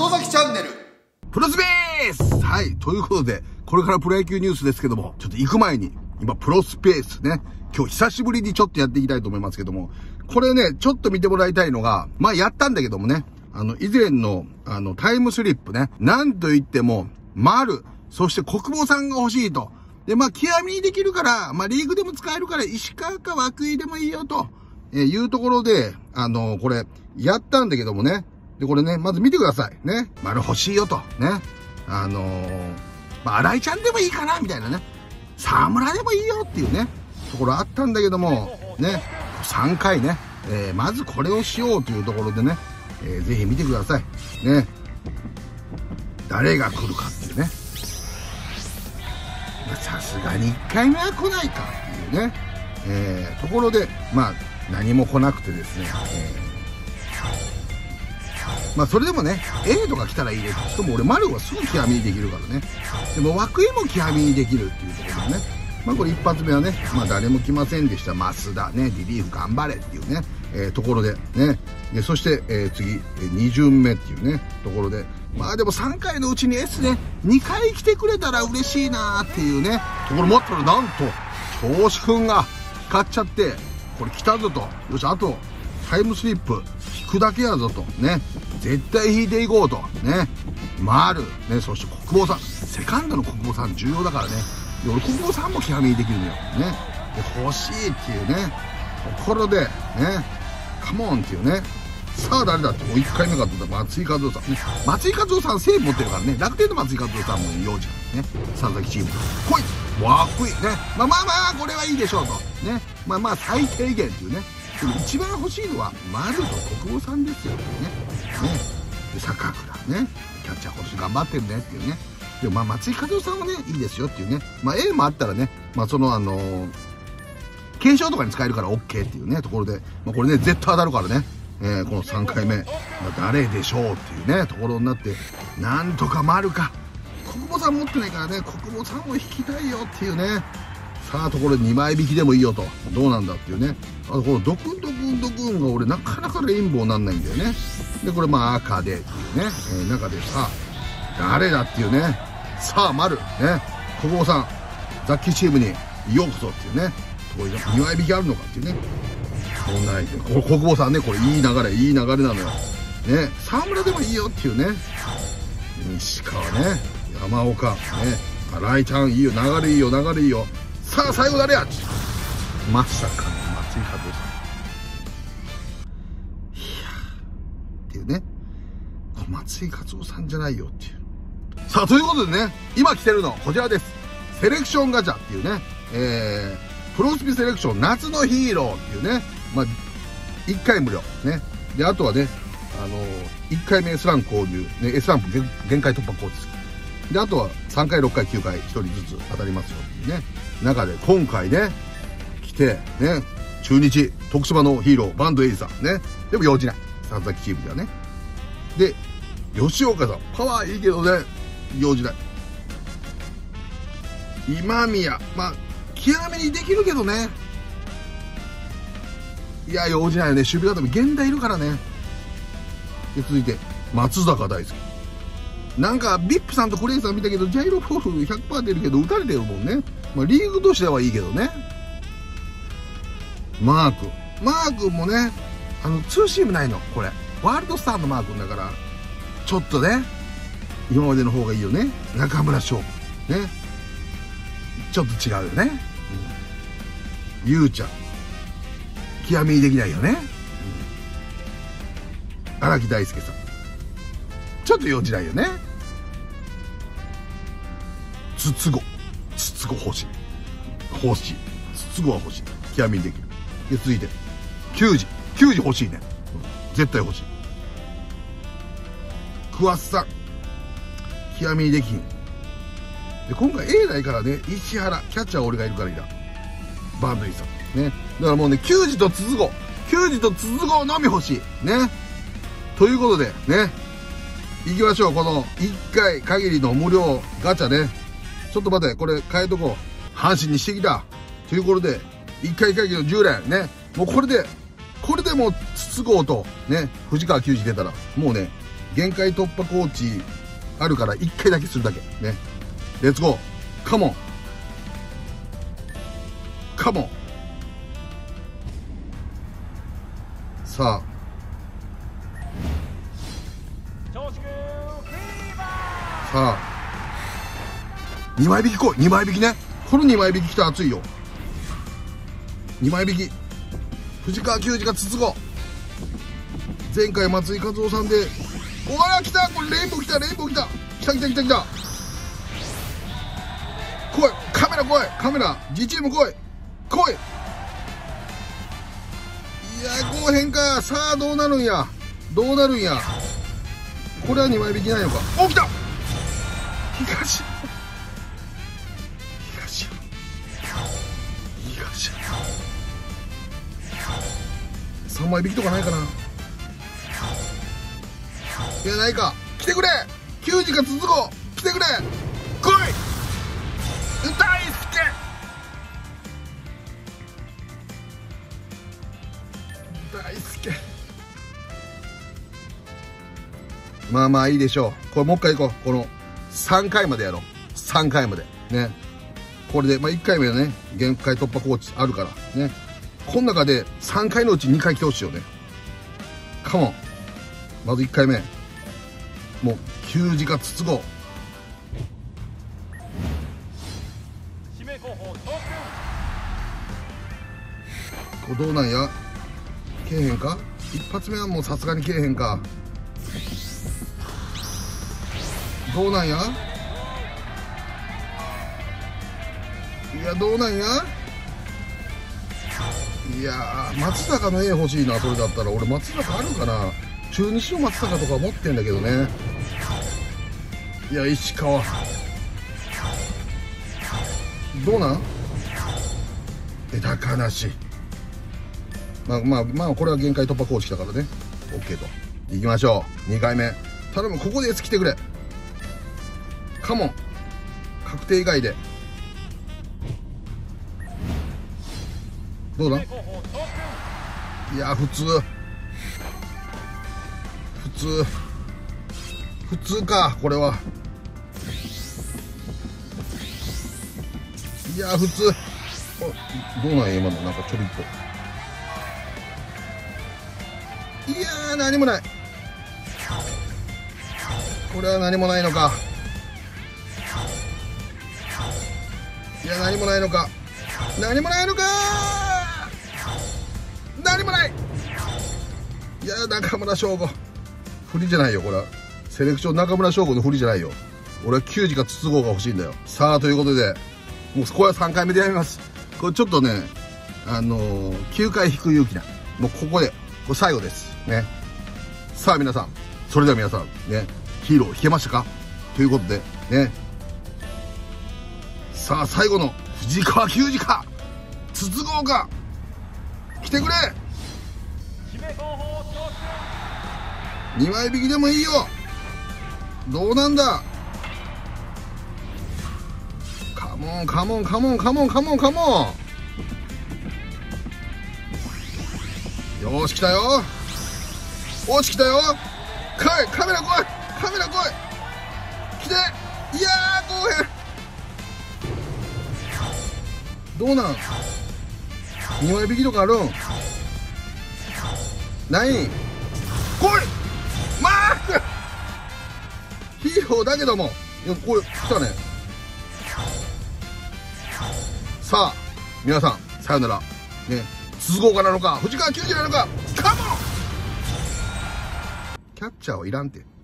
里崎チャンネルプロスペース。はい。ということで、これからプロ野球ニュースですけども、ちょっと行く前に、今、プロスペースね。今日久しぶりにちょっとやっていきたいと思いますけども、これね、ちょっと見てもらいたいのが、まあ、やったんだけどもね、以前の、タイムスリップね、なんと言っても、丸、そして国母さんが欲しいと。で、まあ、極みにできるから、まあ、リーグでも使えるから、石川か涌井でもいいよと、いうところで、これ、やったんだけどもね。で、これね、まず見てください。ね。丸欲しいよと。ね。まあ、新井ちゃんでもいいかなみたいなね。沢村でもいいよっていうね、ところあったんだけども、ね。3回ね。まずこれをしようというところでね、ぜひ見てください。ね。誰が来るかっていうね。さすがに1回目は来ないかっていうね。ところで、まあ、何も来なくてですね。まあそれでもね、A とか来たらいいです。しかも俺、丸はすぐ極みにできるからね。でも、涌井も極みにできるっていうところでね。まあこれ一発目はね、まあ誰も来ませんでした。増田ね、リリーフ頑張れっていうね、ところでね。で、そして、次、2巡目っていうね、ところで。まあでも3回のうちに S ね、2回来てくれたら嬉しいなーっていうね、ところもったらなんと、長志くんが光っちゃって、これ来たぞと。よし、あと、タイムスリップ、引くだけやぞと。ね。絶対引いていこうと。ね。丸。ね。そして国母さん。セカンドの国母さん重要だからね。で、俺国母さんも極みにできるのよ。ね。で、欲しいっていうね。ところで、ね。カモンっていうね。さあ誰だってもう1回目かと思ったら松井稼頭央さん。ね。松井稼頭央さんセーブ持ってるからね。楽天の松井稼頭央さんも用事。ね。佐々木チーム。来いわっこいいね。まあまあまあ、これはいいでしょうと。ね。まあまあ、最低限っていうね。でも一番欲しいのは丸と国母さんですよね。ね。で坂倉ね。キャッチャー今年頑張ってるねっていうね。でもまあ松井稼頭央さんはねいいですよっていうね。まあ A もあったらね、まあその検証とかに使えるから OK っていうねところで、まあこれね絶対当たるからね。この3回目、まあ、誰でしょうっていうねところになって、なんとか丸か国母さん持ってないからね、国母さんを引きたいよっていうね。さあところで2枚引きでもいいよと、どうなんだっていうね。あとこのドクンドクンドクンが俺なかなかレインボーになんないんだよね。でこれまあ赤でっていうね、中でさあ誰だっていうね。さあ丸ね、国母さんザッキーチームにようこそっていうねところで2枚引きあるのかっていうね。そうないでこれ国母さんね、これいい流れなのよね。沢村でもいいよっていうね。西川ね、山岡ね、新井ちゃんいいよ、流れいいよ。さあ最後誰やまさかの松井稼頭央さん。いやっていうね。松井稼頭央さんじゃないよっていう。さあということでね、今来てるのこちらです。セレクションガチャっていうね、プロスピセレクション夏のヒーローっていうね、まあ1回無料ね。であとはね、1回目 S ラン購入ね、 S ラン限界突破コースで、あとは3回6回9回1人ずつ当たりますよっていうね中で、今回ね来てね、中日徳島のヒーローバンドエイジさんね。でも用事ない佐々木チームではね。で吉岡さんパワーいいけどね用事ない。今宮まあ極めにできるけどね、いや用事ないよね。守備固め現代いるからね。で続いて松坂大輔、なんかビップさんとクレイさん見たけどジャイロフォール 100% 出るけど打たれてるもんね。まあリーグとしてはいいけどね。マー君もね、ツーシームないのこれワールドスターのマー君だからちょっとね今までの方がいいよね。中村翔ねちょっと違うよね。ゆうちゃん極みにできないよね。荒木大輔さんちょっと用事ないよね。筒子欲しい筒子は欲しい、極みにできる。で続いて球児欲しいね、絶対欲しい。桑田さん極みにできひん。で今回 A ないからね、石原キャッチャーは俺がいるからいらん。バンドイさんね。だからもうね球児と筒子のみ欲しいね。ということでね、行きましょう。この1回限りの無料ガチャね。ちょっと待って、これ変えとこう。阪神にしてきたということで1回限りの10連ね。もうこれでもう筒香とね藤川球児出たらもうね限界突破コーチあるから1回だけするだけね。レッツゴー。カモンカモン。さあさあ2枚引き来い。2枚引きね。この2枚引き来たら熱いよ。2枚引き藤川球児が筒子。前回松井和夫さんで、おわら来た。これレインボー来た。レインボー来た。来た来た来た来た。来いカメラ来い。カメラ G チーム来い来い。いやこうへんか。さあどうなるんや。どうなるんや。これは2枚引きないのか。お来た。東3枚引きとかないかな。いやないか。来てくれ球児が続こう。来てくれ来い大輔。大輔まあまあいいでしょう。これもう一回行こう。この3回までやろう。3回までね。これでまあ1回目はね限界突破コーチあるからね。この中で3回のうち2回来てほしいよね。カモン。まず1回目もう球児が筒子。これどうなんや。けえへんか。一発目はもうさすがにけえへんか。どうなんや。いやどうなんや。いやー松坂の絵欲しいな。それだったら俺松坂あるかな。中日の松坂とか持ってんだけどね。いや石川どうなん。高梨。まあこれは限界突破コーチ来たからね OK といきましょう。2回目頼む。ここで S 来てくれ。カモン確定以外でどうだ。いや普通かこれは。いや普通。どうなんや今の。なんかちょびっと。いやー何もない。これは何もないのか。いや何もないのか。何もないのか。何もない。いや中村翔吾振りじゃないよ。これはセレクション中村翔吾の振りじゃないよ。俺は球児か筒香が欲しいんだよ。さあということでもうこれは3回目でやめます。これちょっとね9回引く勇気な。もうここでこれ最後ですね。さあ皆さんそれでは皆さんねヒーロー引けましたかということでね。さあ最後の藤川球児か筒香か来てくれ。2枚引きでもいいよ。どうなんだ。カモンカモンカモンカモンカモンカモン。よーし来たよ。おし来たよ。来いカメラ来いカメラ来い来て。いやーこうへん。どうなん。2枚引きとかあるんないん。来いマークヒーローだけども。いやこれ来たね。さあ皆さんさよならね。筒香なのか藤川球児なのかカモン。キャッチャーはいらんて。